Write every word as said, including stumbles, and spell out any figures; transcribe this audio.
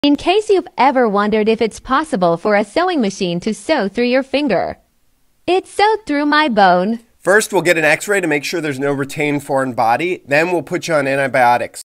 In case you've ever wondered if it's possible for a sewing machine to sew through your finger. It sewed through my bone. First, we'll get an x-ray to make sure there's no retained foreign body. Then we'll put you on antibiotics.